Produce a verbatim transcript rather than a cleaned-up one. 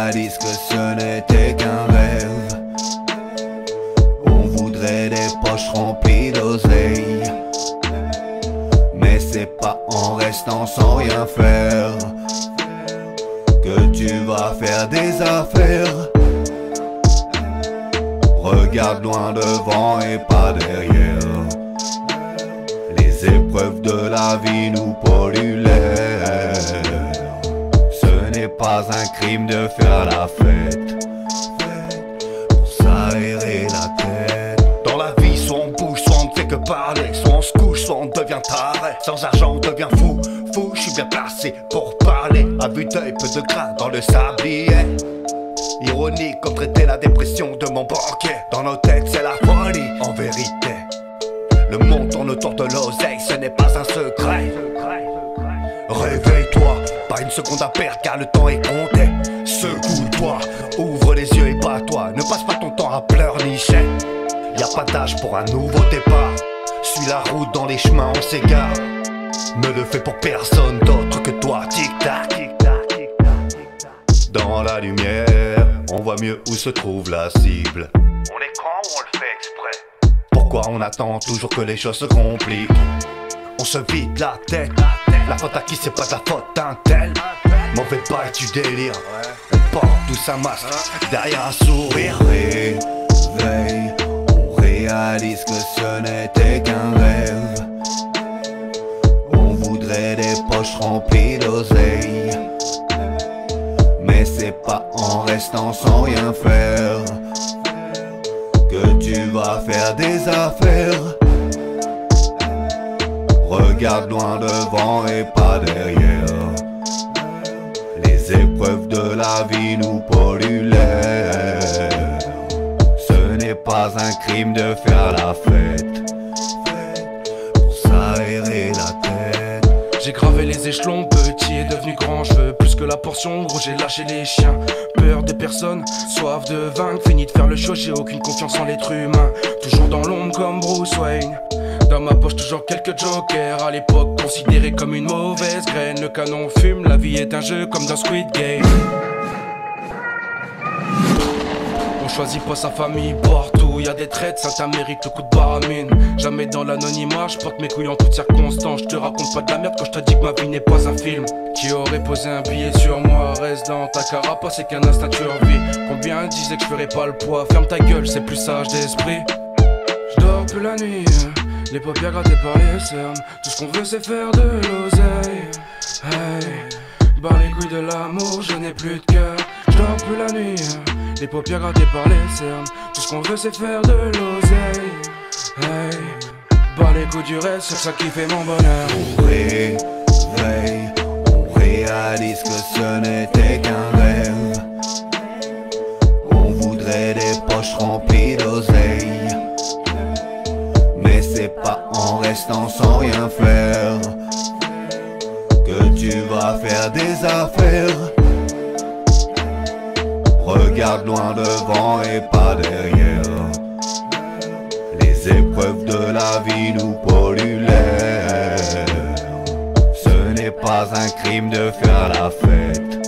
réalise que ce n'était qu'un rêve. On voudrait des poches remplies d'oseille, mais c'est pas en restant sans rien faire que tu vas faire des affaires. Regarde loin devant et pas derrière. Les épreuves de la vie nous polluent l'air. Ce n'est pas un crime de faire la fête pour s'aérer la tête. Dans la vie, soit on bouge, soit on ne fait que parler. Soit on se couche, soit on devient taré. Sans argent, on devient fou. Fou, je suis bien placé pour parler. À vue d'œil, peu de gras dans le sablier. Ironique comme traiter la dépression de mon banquier. Dans nos têtes c'est la folie. En vérité, le monde tourne autour de l'oseille, ce n'est pas un secret. Réveille-toi, pas une seconde à perdre car le temps est compté. Secoue-toi, ouvre les yeux et bats-toi. Ne passe pas ton temps à pleurnicher. Y'a pas d'âge pour un nouveau départ. Suis la route, dans les chemins on s'égare. Ne le fais pour personne d'autre que toi. Tic-tac. Dans la lumière, on voit mieux où se trouve la cible. On est grand ou on le fait exprès? Pourquoi on attend toujours que les choses se compliquent? On se vide la tête. La faute à qui c'est pas de la faute d'un tel. Mauvais bail du délire. On porte tous un masque derrière un sourire. Réveille, on réalise que ce n'était qu'un rêve. On voudrait des poches remplies d'oseille, mais c'est pas en restant sans rien faire que tu vas faire des affaires. Regarde loin devant et pas derrière. Les épreuves de la vie nous polluent l'air. Ce n'est pas un crime de faire la fête pour s'aérer la tête. J'ai gravé les échelons, petit est devenu grand. Je veux plus que la portion, gros j'ai lâché les chiens. Peur des personnes, soif de vaincre. Fini de faire le show, j'ai aucune confiance en l'être humain. Toujours dans l'ombre comme Bruce Wayne. Dans ma poche toujours quelques jokers. À l'époque considéré comme une mauvaise graine. Le canon fume, la vie est un jeu comme dans Squid Game. On choisit pas sa famille partout. Y'a des traites, ça mérite le coup de baramine. Jamais dans l'anonymat, je porte mes couilles en toutes circonstances. Je te raconte pas de la merde quand je te dis que ma vie n'est pas un film. Qui aurait posé un billet sur moi? Reste dans ta carapace, c'est qu'un instinct de survie. Combien disaient que je ferais pas le poids? Ferme ta gueule, c'est plus sage d'esprit. Je dors plus la nuit, les paupières grattées par les cernes. Tout ce qu'on veut c'est faire de l'oseille. Hey, barre les couilles de l'amour, je n'ai plus de cœur. Je dors plus la nuit, les paupières grattées par les cernes. Tout ce qu'on veut c'est faire de l'oseille. Hey, barre les couilles du reste, c'est ça qui fait mon bonheur. On réveille, on réalise que ce n'était qu'un rêve. On voudrait des poches remplies d'oseille, mais c'est pas en restant sans rien faire que tu vas faire des affaires. Regarde loin devant et pas derrière. Les épreuves de la vie nous polluent l'air. Ce n'est pas un crime de faire la fête